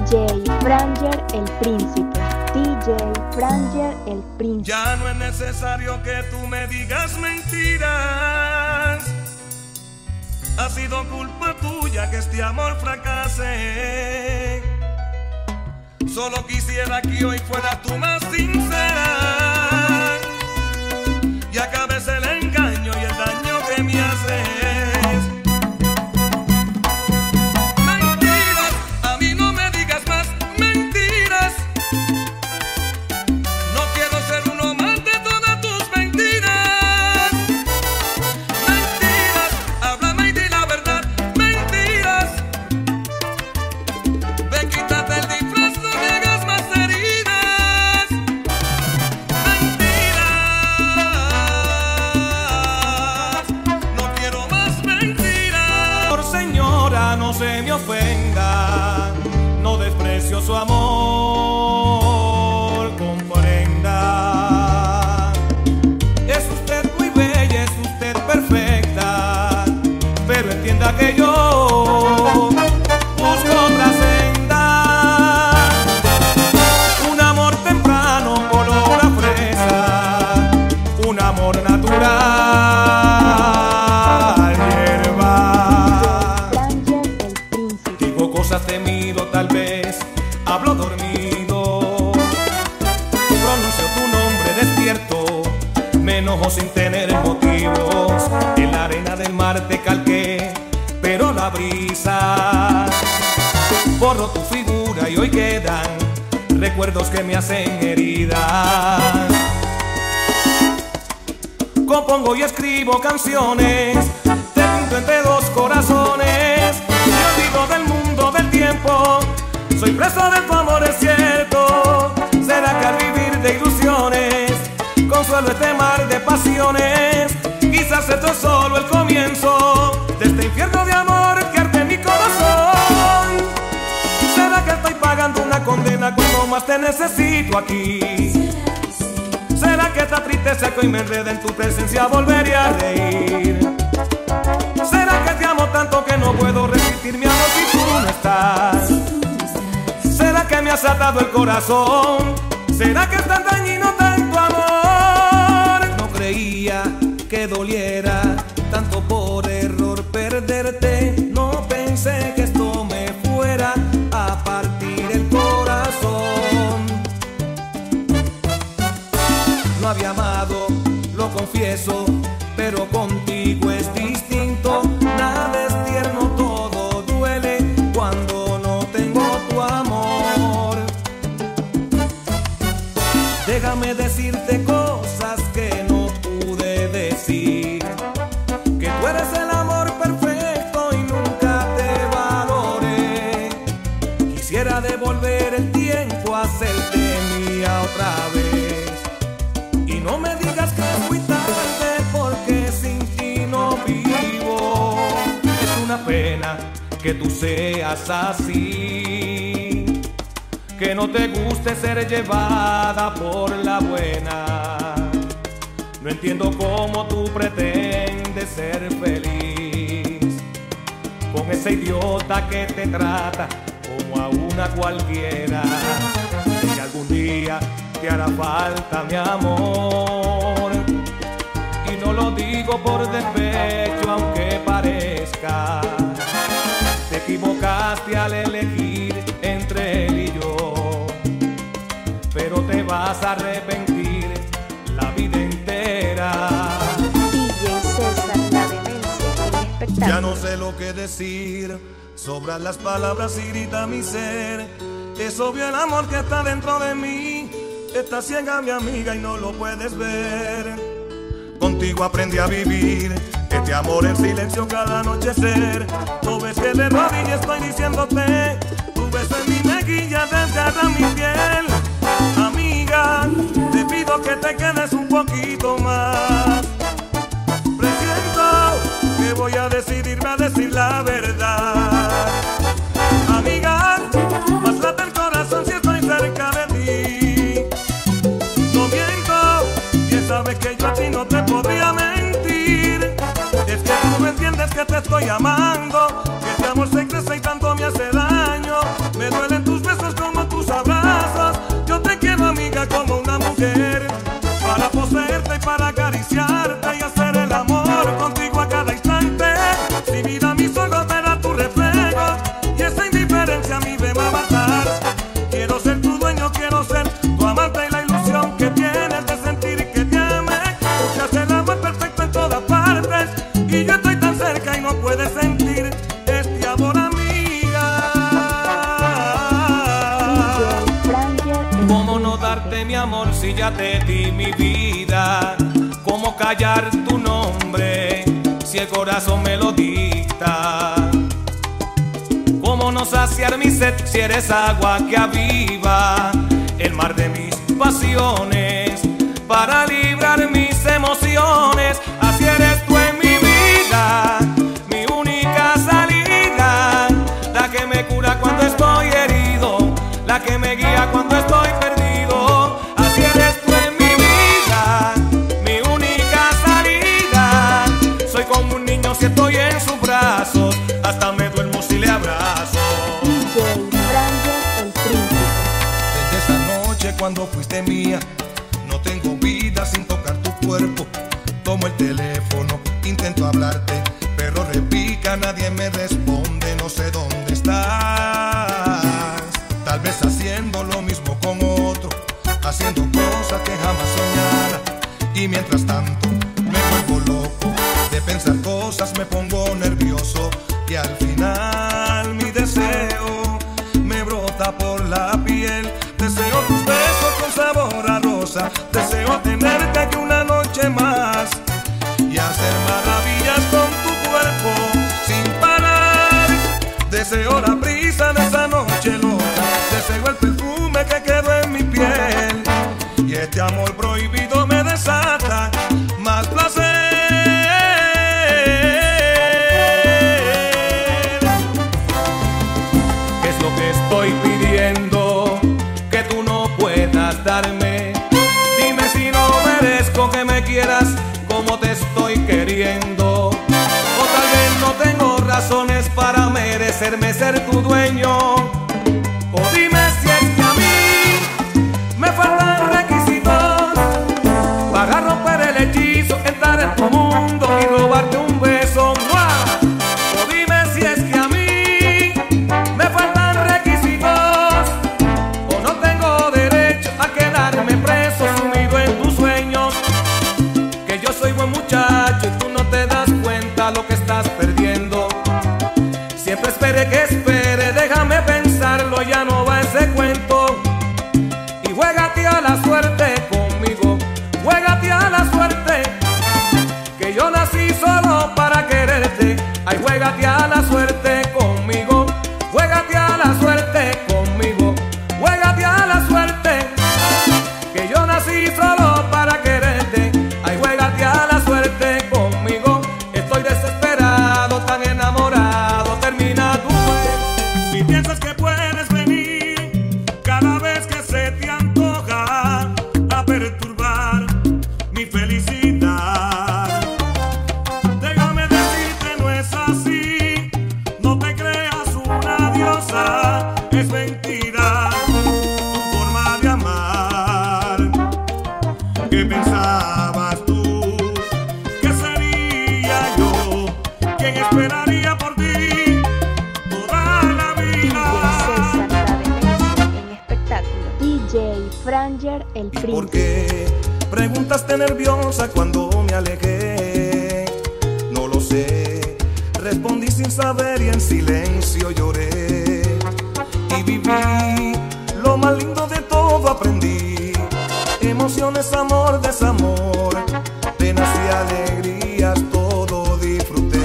DJ Franger el Príncipe. DJ Franger el Príncipe. Ya no es necesario que tú me digas mentiras. Ha sido culpa tuya que este amor fracase. Solo quisiera que hoy fuera tú más sincera y acabes el engaño y el daño que me haces. Mentiras, a mí no me digas más mentiras. No quiero ser uno más de todas tus mentiras. Mentiras, háblame y di la verdad. Mentiras, ven, quítate el disfraz, no me hagas más heridas. Mentiras, no quiero más mentiras. Por señora, no se me ofenda, no desprecio su amor, comprenda. Es usted muy bella, es usted perfecta, pero entienda que yo busco otra senda. Un amor temprano, color a fresa, un amor natural, hierba. Franger el Príncipe. Digo cosas temido, tal vez hablo dormido, pronuncio tu nombre despierto, me enojo sin tener motivos. En la arena del mar te calqué, pero la brisa borró tu figura y hoy quedan recuerdos que me hacen heridas. Compongo y escribo canciones, te pinto entre dos corazones. Me olvido del mundo, del tiempo, soy preso de tu amor, es cierto. ¿Será que al vivir de ilusiones consuelo este mar de pasiones? Quizás esto es solo el comienzo de este infierno de amor que arde mi corazón. ¿Será que estoy pagando una condena cuando más te necesito aquí? ¿Será que esta tristeza que hoy me enreda en tu presencia volvería a reír? ¿Será que te amo tanto que no puedo resistir mi amor si tú no estás? ¿Será que me has atado el corazón? ¿Será que es tan dañino tanto amor? No creía que doliera tanto por error perderte. No pensé que esto me fuera a partir el corazón. No había amado, lo confieso, pero contigo es distinto. Nada es tierno, todo duele cuando no tengo tu amor. Déjame decirte cosas que no pude decir, que tú eres el amor perfecto y nunca te valoré. Quisiera devolver el tiempo, hacerte mía otra vez. Y no me digas que es muy tarde, porque sin ti no vivo. Es una pena que tú seas así, que no te guste ser llevada por la buena. No entiendo cómo tú pretendes ser feliz con ese idiota que te trata como a una cualquiera. Sé que algún día te hará falta mi amor, y no lo digo por despecho aunque parezca. Te equivocaste al elegir entre él y yo, pero te vas a arrepentir la vida entera. DJ César, la demencia del espectáculo. Ya no sé lo que decir, sobran las palabras y grita mi ser. Es obvio el amor que está dentro de mí, está ciega mi amiga y no lo puedes ver. Contigo aprendí a vivir este amor en silencio cada anochecer. No ves que de rodillas estoy diciéndote, tu beso en mi mejilla desgarra mi piel. Amiga, te pido que te quedes un poquito más. Presiento que voy a decidirme a decir la verdad. Amiga, más late el corazón si estoy cerca de ti. No miento, bien sabes que yo a ti no te podría mentir. Es que tú no entiendes que te estoy amando, que este amor se crece y tanto me hace daño. Me duelen tus besos amor si ya te di mi vida? ¿Cómo callar tu nombre si el corazón me lo dicta? ¿Cómo no saciar mi sed si eres agua que aviva el mar de mis pasiones para librar mis emociones? Así eres tú en mi vida, mi única salida, la que me cura cuando estoy herido, la que me guía cuando estoy perdido. Así eres tú en mi vida, mi única salida. Soy como un niño si estoy en sus brazos, hasta me duermo si le abrazo. DJ Franger, el príncipe. Desde esa noche cuando fuiste mía, no tengo vida sin tocar tu cuerpo. Tomo el teléfono, intento hablarte, pero repica, nadie me responde, no sé dónde estás. Tal vez haciendo lo mismo con otro, haciendo cosas que jamás soñara. Y mientras tanto me vuelvo loco de pensar cosas, me pongo nervioso y al final mi deseo me brota por la piel. Deseo tus besos con sabor a rosa, deseo tenerte aquí una noche más y hacer maravillas con tu cuerpo sin parar. Deseo la brisa de esa noche loca, deseo el perfume que quedó en mi piel, y este amor prohibido me desata más placer. ¿Qué es lo que estoy pidiendo que tú no puedas darme? Dime si no merezco que me quieras como te estoy queriendo, o tal vez no tengo razones para merecerme ser tu dueño. O dime si es que a mí me faltan requisitos para romper el hechizo, entrar en tu mundo y robarte un beso. ¡Mua! O dime si es que a mí me faltan requisitos, o no tengo derecho a quedarme preso sumido en tus sueños. Que yo soy buen muchacho y tú no te das cuenta lo que estás perdiendo. Siempre espere que espere, déjame pensarlo, ya no va ese cuento. Y juégate a la suerte conmigo, juégate a la suerte, que yo nací solo para quererte. Ay, juégate a la suerte conmigo, juégate a la suerte conmigo, juégate a la suerte, que yo nací solo para quererte. Ay, juégate a la suerte conmigo, estoy desesperado, tan enamorado, termina tu juego. Si piensas que puedes venir cada vez que se te antoja a perturbar mi felicidad, déjame decirte no es así, no te creas una diosa, es mentira tu forma de amar. ¿Qué pensabas tú que sería yo quien esperaría por ti toda la DJ vida? César Tavenecio en espectáculo. DJ Franger, el ¿Y por príncipe. qué preguntaste nerviosa cuando me alejé? No lo sé, respondí sin saber y en silencio lloré. Y viví lo más lindo de todo, aprendí emociones, amor, desamor, penas y alegrías, todo disfruté.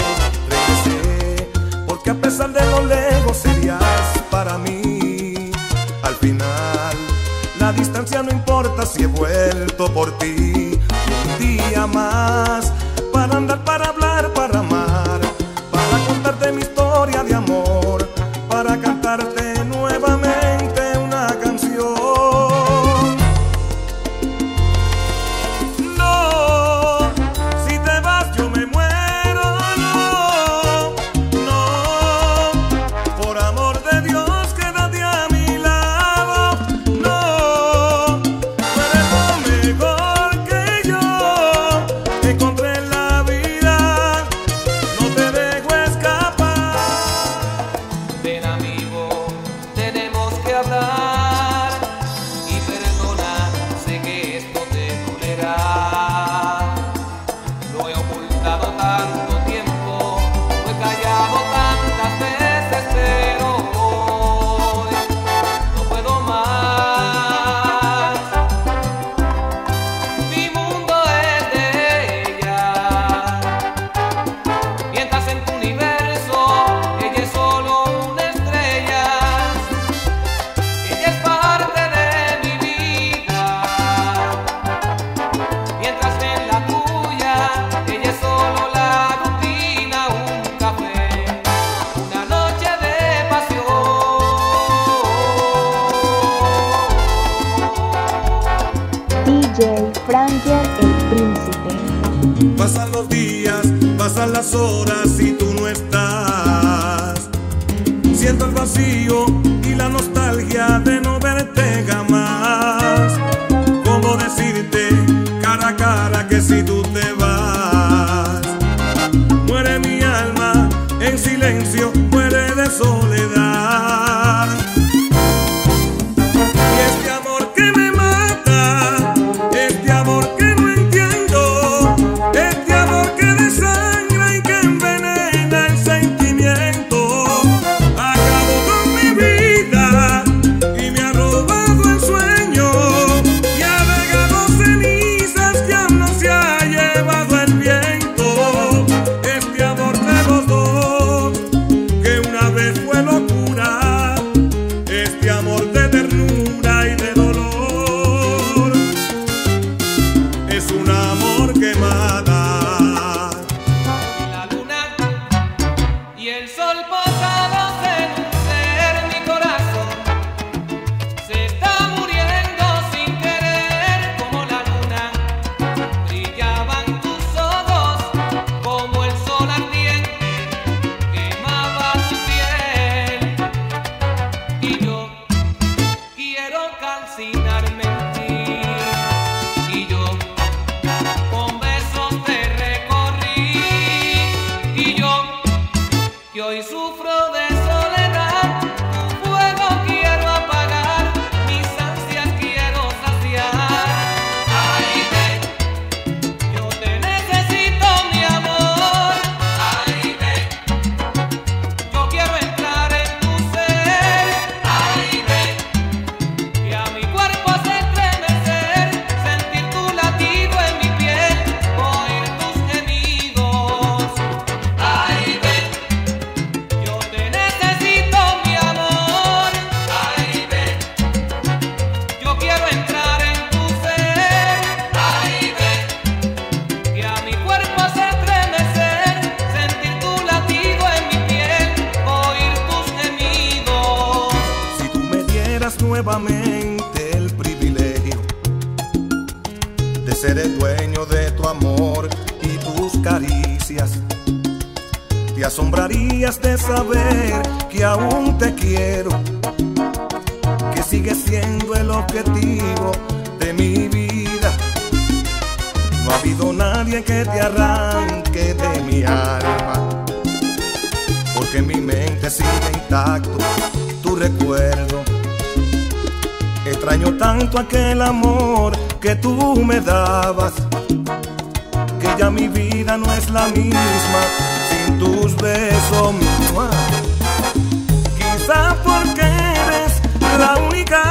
Regresé porque a pesar de lo lejos serías para mí. Al final la distancia no importa si he vuelto por ti. Un día más para andar, para hablar, para amar, para contarte mi historia de amor, para cantarte nuevamente una canción. No, si te vas yo me muero. No, no, Pasan los días, pasan las horas y tú no estás. Siento el vacío y la nostalgia de no verte jamás. ¿Cómo decirte cara a cara que si tú te vas? Muere mi alma en silencio, muere de soledad. Y este amor que me mata, este amor que no entiendo, este amor que desangra y que envenena el sentimiento, acabó con mi vida y me ha robado el sueño y ha dejado cenizas que aún no se ha llevado el viento. Este amor de los dos, que una vez fue locura, este amor de ternura y de dolor, es un amor que mata. Y la luna y el sol posados en un ser, mi corazón se está muriendo sin querer. Como la luna brillaban tus ojos, como el sol ardiente quemaba tu piel. Y yo quiero calcinarme en ti, y yo con besos te recorrí, y yo que hoy sufro de soledad, tu fuego quiero apagar, mis ansias quiero saciar. Ay, ven, yo te necesito, mi amor. Ay, ven, yo quiero entrar en tu ser. Ay, ven, y a mi cuerpo hace estremecer, sentir tu latido en mi piel, oír tus gemidos. Ay, ven, yo te necesito, mi amor. Ay, ven, yo quiero entrar en tu ser. Ay, ven, y a mi cuerpo hace estremecer, sentir tu latido en mi piel, oír tus gemidos. Si tú me dieras nuevamente el privilegio de ser el dueño de tu amor y tus caricias, te asombrarías de saber que aún te quiero, que sigues siendo el objetivo de mi vida. No ha habido nadie que te arranque de mi alma, porque en mi mente sigue intacto tu recuerdo. Extraño tanto aquel amor que tú me dabas, que ya mi vida no es la misma sin tus besos. ¡Mua! Quizá porque eres la única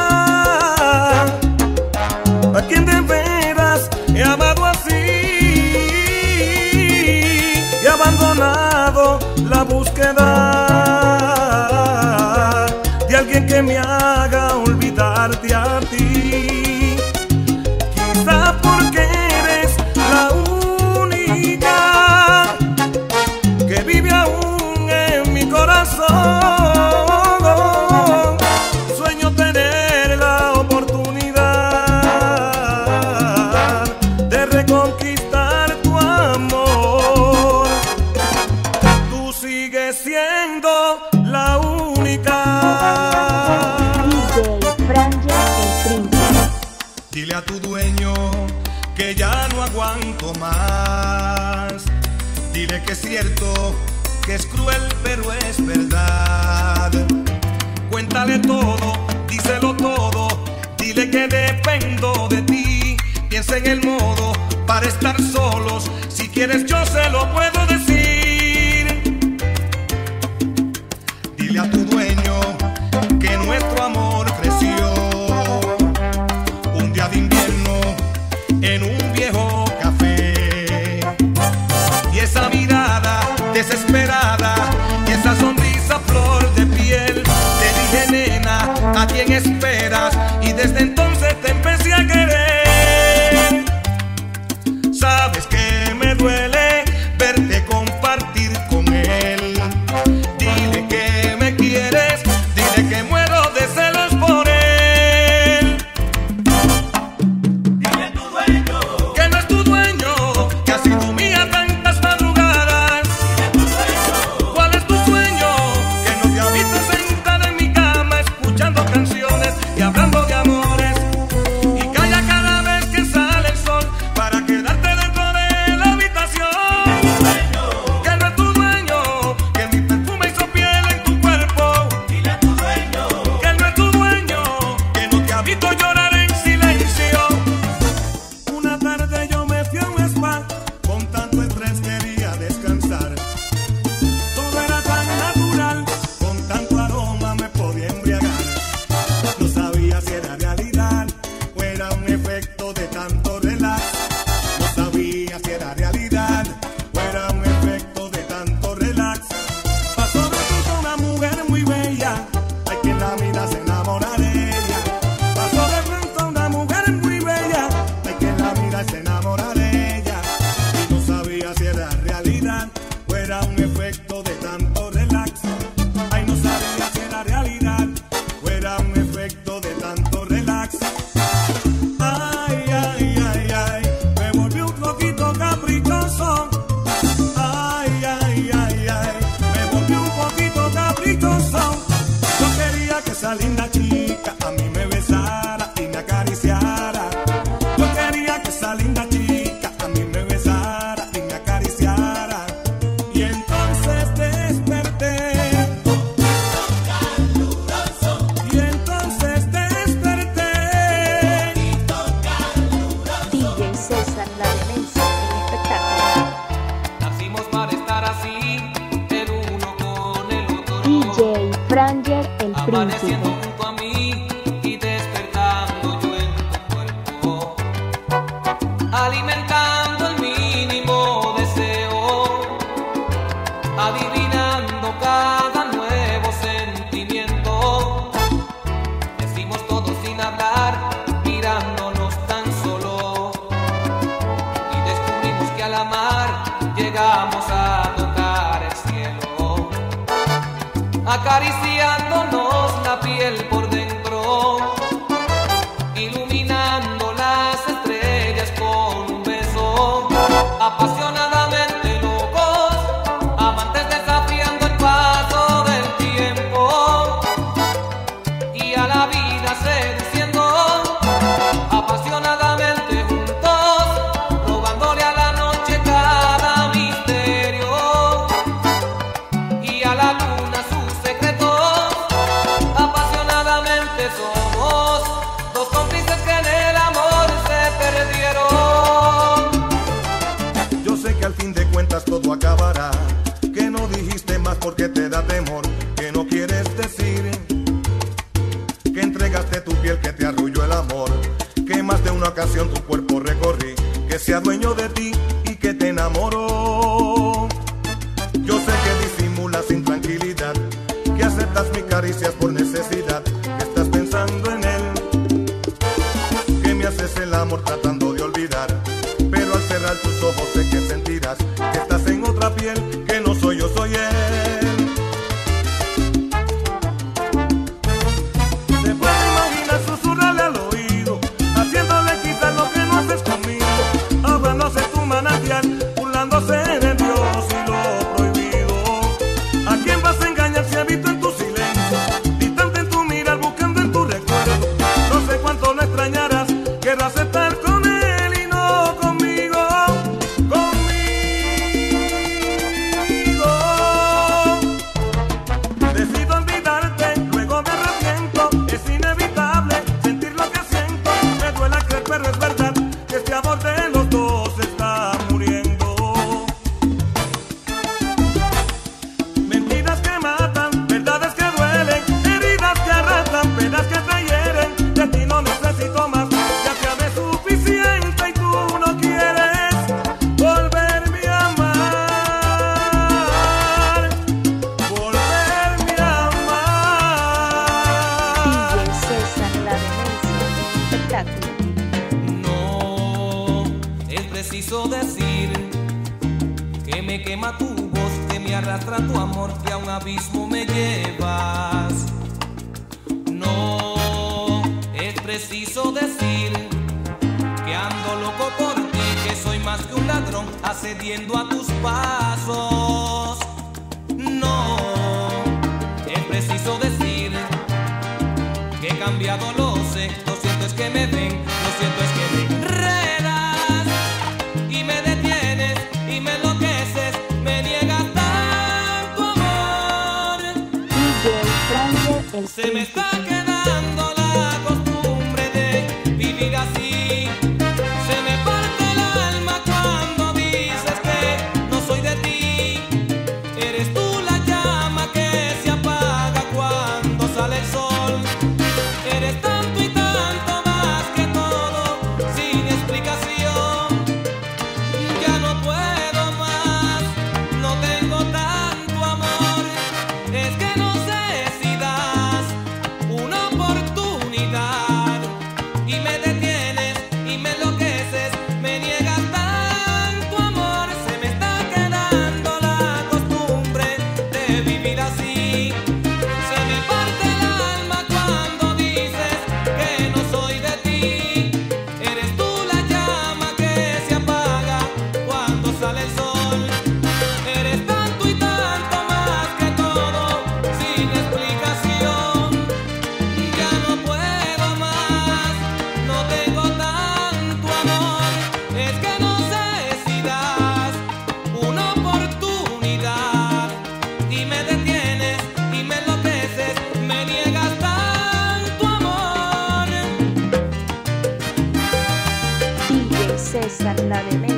a quien de veras he amado así, y he abandonado la búsqueda de alguien que me haga olvidarte a ti. Quizá porque eres la única que vive aún en mi corazón. Sueño tener la oportunidad de reconquistar tu amor. Tú sigues siendo la única. DJ Franger, el príncipe. Dile a tu dueño que ya no aguanto más. Dile que es cierto, que es cruel, pero es verdad. Cuéntale todo, díselo todo. Dile que dependo de ti. Piensa en el modo para estar solos. Si quieres yo se lo puedo decir. Dile a tu dueño que nuestro amor creció un día de invierno en un viejo café. Y esa mirada desesperada y esa sonrisa flor de piel, te dije nena, ¿a quién esperas? Y desde entonces te empecé a querer. Sabes que me duele verte compartir con él. Dile que me quieres, dile que muero de celos por él. Dile a tu dueño que no es tu dueño, que así tú esa linda chica a mí me besara y me acariciara. Yo quería que esa linda chica a mí me besara y me acariciara. Y entonces desperté. Y entonces desperté. DJ César La Demencia, el espectáculo. Nacimos para estar así, el uno con el otro. DJ Franger el Amaneciendo Príncipe. junto a mí y despertando yo en tu cuerpo, alimentando el mínimo deseo, adivinando cada nuevo sentimiento. Decimos todo sin hablar, mirándonos tan solo, y descubrimos que al amar llegamos a tocar el cielo, acariciándonos la piel por dentro, iluminando las estrellas con un beso, apasionadamente locos, amantes desafiando el paso del tiempo, y a la vida seduciendo, apasionadamente juntos, robándole a la noche cada misterio, y a la luna sus secretos. Apasionadamente somos dos cómplices que en el amor se perdieron. Yo sé que al fin de cuentas todo acabará, que no dijiste más porque te da temor, que no quieres decir, que entregaste tu piel, que te arrulló el amor, que más de una ocasión tu cuerpo recorrí, que sea dueño de ti y que te enamoró. Yo sé que disimulas intranquilidad, que aceptas mis caricias por necesidad, que estás pensando en él, que me haces el amor tratando de olvidar, pero al cerrar tus ojos sé que sentirás que estás en otra piel, que no soy yo, soy él. Se puede imaginar susurrarle al oído, haciéndole quizás lo que no haces conmigo, ahogándose tu manantial, burlándose de Dios y lo prohibido. ¿A quién vas a engañar si habito en tu silencio, distante en tu mirar, buscando en tu recuerdo? No sé cuánto lo extrañarás, querrás estar con él y no conmigo, conmigo. Decido olvidarte, luego me arrepiento, es inevitable sentir lo que siento, me duele creer pero es verdad que este amor de los dos está muriendo. Mentiras que matan, verdades que duelen, heridas que arrastran, penas que te hieren. De ti no necesito más, ya te amé suficiente y tú no quieres volverme a amar, volverme a amar. DJ César La Demencia, el espectáculo. No es preciso decir que me quema tu voz, que me arrastra tu amor, que a un abismo me llevas. No es preciso decir que ando loco por ti, que soy más que un ladrón accediendo a tus pasos. No es preciso decir que he cambiado, lo sé, lo cierto es que me ven, lo cierto es que me enredas y me detienes y me enloqueces, me niegas tanto amor. DJ Franger el Se me está Príncipe. quedando la costumbre de vivir así. Se me parte el alma cuando dices que no soy de ti. Eres tú la llama que se apaga cuando sale el sol. Eres tanto y tanto más que todo, sin explicación. Ya no puedo más, no tengo tanto amor. Es que no sé si das una oportunidad. César, la demencia.